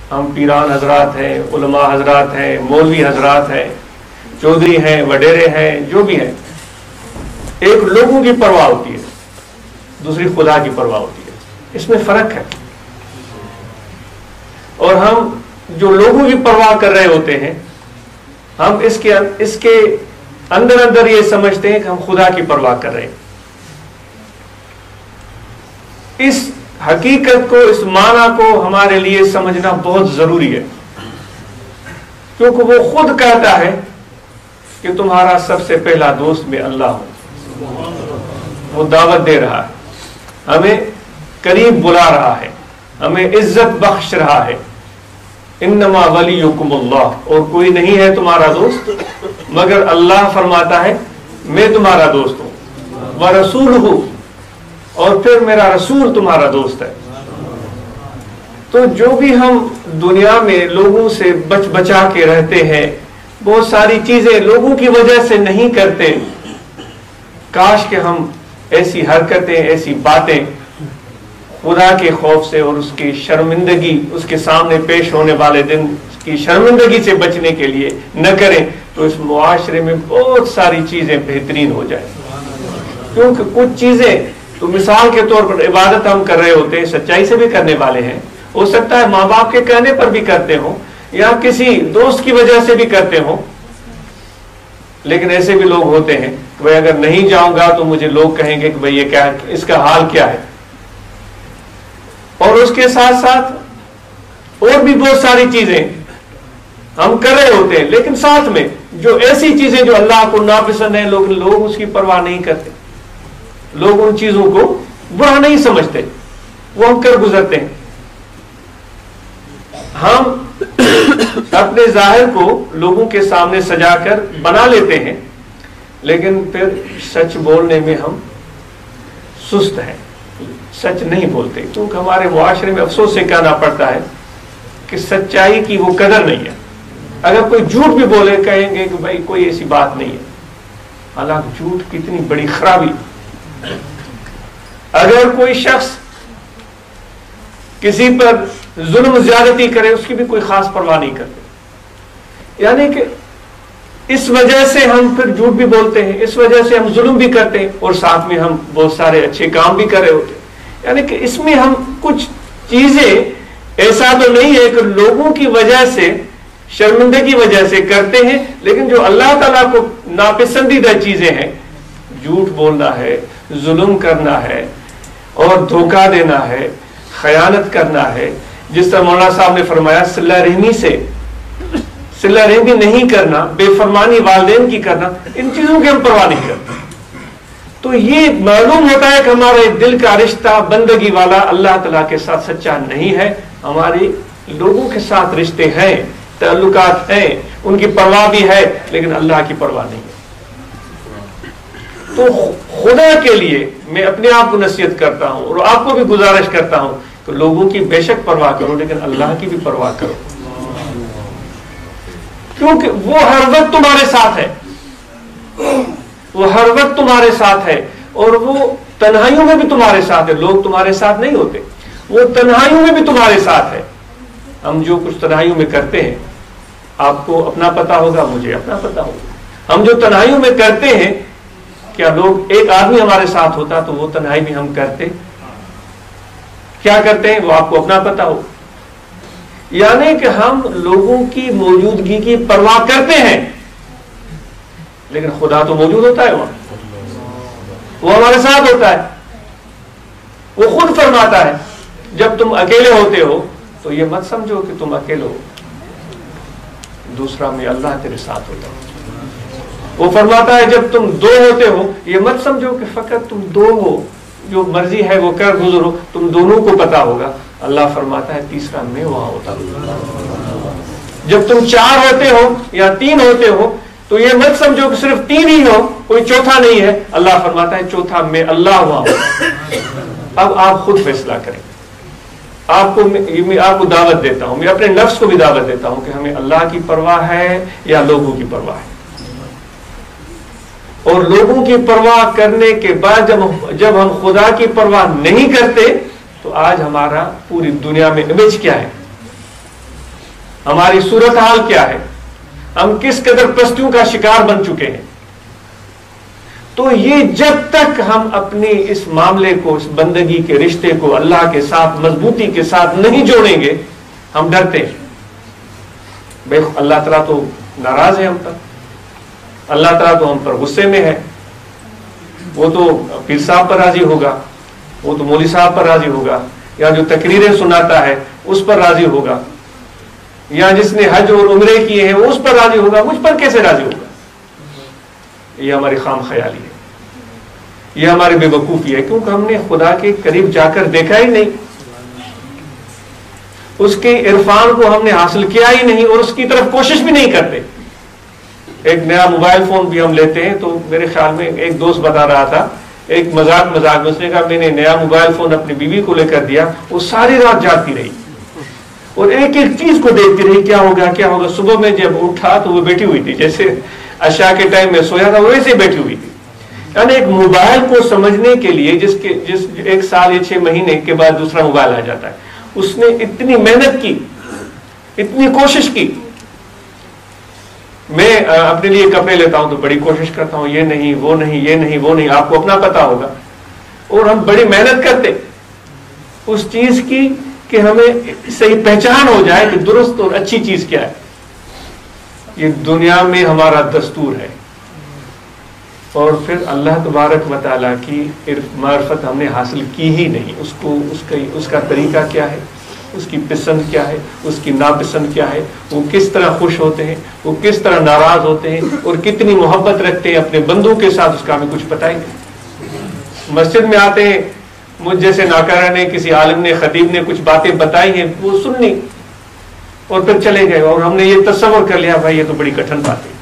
ہم پیران حضرات ہیں، علماء حضرات ہیں، مولوی حضرات ہیں، چودھری ہیں، وڈیرے ہیں، جو بھی ہیں، ایک لوگوں کی پرواہ ہوتی ہے، دوسری خدا کی پرواہ ہوتی ہے، اس میں فرق ہے۔ اور ہم جو لوگوں کی پرواہ کر رہے ہوتے ہیں، ہم اس کے اندر اندر یہ سمجھتے ہیں کہ ہم خدا کی پرواہ کر رہے ہیں۔ اس حقیقت کو، اس معنی کو ہمارے لیے سمجھنا بہت ضروری ہے، کیونکہ وہ خود کہتا ہے کہ تمہارا سب سے پہلا دوست میں اللہ ہوں۔ وہ دعوت دے رہا ہے، ہمیں قریب بلا رہا ہے، ہمیں عزت بخش رہا ہے۔ انما ولیکم اللہ، اور کوئی نہیں ہے تمہارا دوست مگر اللہ فرماتا ہے میں تمہارا دوست ہوں، ورسولہ، اور پھر میرا رسول تمہارا دوست ہے۔ تو جو بھی ہم دنیا میں لوگوں سے بچا کے رہتے ہیں، بہت ساری چیزیں لوگوں کی وجہ سے نہیں کرتے، کاش کہ ہم ایسی حرکتیں، ایسی باتیں خدا کے خوف سے اور اس کی شرمندگی، اس کے سامنے پیش ہونے والے دن کی شرمندگی سے بچنے کے لیے نہ کریں، تو اس معاشرے میں بہت ساری چیزیں بہترین ہو جائیں۔ کیونکہ کچھ چیزیں تو مثال کے طور پر عبادت ہم کر رہے ہوتے ہیں، سچائی سے بھی کرنے والے ہیں، ہو سکتا ہے ماں باپ کے کہنے پر بھی کرتے ہوں یا کسی دوست کی وجہ سے بھی کرتے ہوں، لیکن ایسے بھی لوگ ہوتے ہیں کہ بھائی اگر نہیں جاؤں گا تو مجھے لوگ کہیں گے کہ بھائی یہ کیا، اس کا حال کیا ہے۔ اور اس کے ساتھ ساتھ اور بھی بہت ساری چیزیں ہم کر رہے ہوتے ہیں، لیکن ساتھ میں جو ایسی چیزیں جو اللہ کو ناپسند ہیں، لوگ اس کی پرواہ نہیں کرتے، لوگ ان چیزوں کو برا نہیں سمجھتے، وہ ہم کر گزرتے ہیں۔ ہم اپنے ظاہر کو لوگوں کے سامنے سجا کر بنا لیتے ہیں، لیکن پھر سچ بولنے میں ہم سست ہیں، سچ نہیں بولتے، کیونکہ ہمارے معاشرے میں افسوس سے کہنا پڑتا ہے کہ سچائی کی وہ قدر نہیں ہے۔ اگر کوئی جھوٹ بھی بولے کہیں گے کہ بھائی کوئی ایسی بات نہیں ہے، حالانکہ جھوٹ کتنی بڑی خرابی۔ اگر کوئی شخص کسی پر ظلم زیادتی کرے، اس کی بھی کوئی خاص پرواہ نہیں کرتے، یعنی کہ اس وجہ سے ہم پھر جھوٹ بھی بولتے ہیں، اس وجہ سے ہم ظلم بھی کرتے ہیں، اور ساتھ میں ہم بہت سارے اچھے کام بھی کر رہے ہوتے ہیں۔ یعنی کہ اس میں ہم کچھ چیزیں ایسا تو نہیں ہے کہ لوگوں کی وجہ سے، شرمندگی کی وجہ سے کرتے ہیں، لیکن جو اللہ تعالیٰ کو ناپسندیدہ چیزیں ہیں، جھوٹ بولنا ہے، ظلم کرنا ہے اور دھوکہ دینا ہے، خیانت کرنا ہے، جس طرح مولانا صاحب نے فرمایا صلہ رحمی سے، صلہ رحمی نہیں کرنا، بے فرمانی والدین کی کرنا، ان چیزوں کی ہم پرواہ نہیں کرتے۔ تو یہ معلوم ہوتا ہے کہ ہمارے دل کا رشتہ بندگی والا اللہ تعالیٰ کے ساتھ سچا نہیں ہے۔ ہماری لوگوں کے ساتھ رشتے ہیں، تعلقات ہیں، ان کی پرواہ بھی ہے، لیکن اللہ کی پرواہ نہیں ہے۔ تو خدا کے لیے میں اپنے آپ کو نصیحت کرتا ہوں اور آپ کو بھی گزارش کرتا ہوں کہ لوگوں کی بے شک پرواہ کرو، لیکن اللہ کی بھی پرواہ کرو، کیونکہ وہ ہر وقت تمہارے ساتھ ہے، وہ ہر وقت تمہارے ساتھ ہے، اور وہ تنہائیوں میں بھی تمہارے ساتھ ہے۔ لوگ تمہارے ساتھ نہیں ہوتے، وہ تنہائیوں میں بھی تمہارے ساتھ ہے۔ ہم جو کچھ تنہائیوں میں کرتے ہیں، آپ کو اپنا پتا ہوگا، مجھے اپنا پتا ہوگا، ہم جو تنہائیوں میں کرتے ہیں، کیا لوگ ایک آدمی ہمارے ساتھ ہوتا تو وہ تنہائی بھی ہم کرتے؟ کیا کرتے ہیں وہ آپ کو اپنا پتا ہو۔ یعنی کہ ہم لوگوں کی موجودگی کی پرواہ کرتے ہیں، لیکن خدا تو موجود ہوتا ہے وہاں، وہ ہمارے ساتھ ہوتا ہے۔ وہ خود فرماتا ہے جب تم اکیلے ہوتے ہو تو یہ مت سمجھو کہ تم اکیلے ہو، دوسرا میں اللہ تیرے ساتھ ہوتا ہے۔ وہ فرماتا ہے جب تم دو ہوتے ہو یہ مت سمجھو کہ فقط تم دو ہو، جو مرضی ہے وہ کر گزرو، تم دونوں کو پتا ہوگا۔ اللہ فرماتا ہے تیسرا میں وہاں ہوتا ہوں۔ جب تم چار ہوتے ہو یا تین ہوتے ہو تو یہ مت سمجھو کہ صرف تین ہی ہو، کوئی چوتھا نہیں ہے۔ اللہ فرماتا ہے چوتھا میں اللہ وہاں ہوں۔ اب آپ خود فیصلہ کریں۔ میں آپ کو دعوت دیتا ہوں، میں اپنے نفس کو بھی دعوت دیتا ہوں کہ ہمیں اللہ کی پرواہ ہے یا لوگوں کی پرواہ ہے۔ اور لوگوں کی پرواہ کرنے کے بعد جب ہم خدا کی پرواہ نہیں کرتے تو آج ہمارا پوری دنیا میں امیج کیا ہے؟ ہماری صورتحال کیا ہے, ہم کس قدر پستیوں کا شکار بن چکے ہیں. تو یہ جب تک ہم اپنی اس معاملے کو, اس بندگی کے رشتے کو اللہ کے ساتھ مضبوطی کے ساتھ نہیں جوڑیں گے, ہم ڈرتے ہیں. بھائی اللہ تعالیٰ تو ناراض ہے ہم پر, اللہ تعالیٰ تو ہم پر غصے میں ہے, وہ تو پیر صاحب پر راضی ہوگا, وہ تو مولوی صاحب پر راضی ہوگا, یا جو تقریریں سناتا ہے اس پر راضی ہوگا, یا جس نے حج اور عمرے کیے ہیں وہ اس پر راضی ہوگا, مجھ پر کیسے راضی ہوگا. یہ ہماری خام خیالی ہے, یہ ہماری بے وقوفی ہے, کیونکہ ہم نے خدا کے قریب جا کر دیکھا ہی نہیں, اس کے عرفان کو ہم نے حاصل کیا ہی نہیں, اور اس کی طرف کوشش بھی نہیں کرتے. ایک نیا موبائل فون بھی ہم لیتے ہیں تو میرے خیال میں ایک دوست بتا رہا تھا, ایک مذاق میں اس نے کہا میں نے نیا موبائل فون اپنی بیوی کو لے کر دیا, وہ ساری رات جاگتی رہی اور ایک ایک چیز کو دیکھتی رہی, کیا ہوگا کیا ہوگا. صبح میں جب اٹھا تو وہ بیٹھی ہوئی تھی, جیسے عشاء کے ٹائم میں سویا تھا ویسے بیٹھی ہوئی تھی. یعنی ایک موبائل کو سمجھنے کے لیے جس 1 سال یا 6 مہینے کے بعد دوسرا موبائل آ جاتا ہے, اس نے اتنی محنت کی, اتنی کوشش کی. میں اپنے لیے کپڑے لیتا ہوں تو بڑی کوشش کرتا ہوں, یہ نہیں وہ نہیں, یہ نہیں وہ نہیں, آپ کو اپنا پتا ہوگا, اور ہم بڑی محنت کرتے اس چیز کی کہ ہمیں صحیح پہچان ہو جائے کہ درست اور اچھی چیز کیا ہے. یہ دنیا میں ہمارا دستور ہے, اور پھر اللہ تبارک و تعالیٰ کی معرفت ہم نے حاصل کی ہی نہیں. اس کا طریقہ کیا ہے, اس کی پسند کیا ہے, اس کی ناپسند کیا ہے, وہ کس طرح خوش ہوتے ہیں, وہ کس طرح ناراض ہوتے ہیں, اور کتنی محبت رکھتے ہیں اپنے بندوں کے ساتھ, اس کا ہمیں کچھ پتہ ہی نہیں. مسجد میں آتے ہیں, مجھ جیسے ناکارہ نے, کسی عالم نے, خطیب نے کچھ باتیں بتائی ہیں, وہ سننی اور پھر چلے گئے, اور ہم نے یہ تصور کر لیا بھائی یہ تو بڑی کٹھن بات ہے.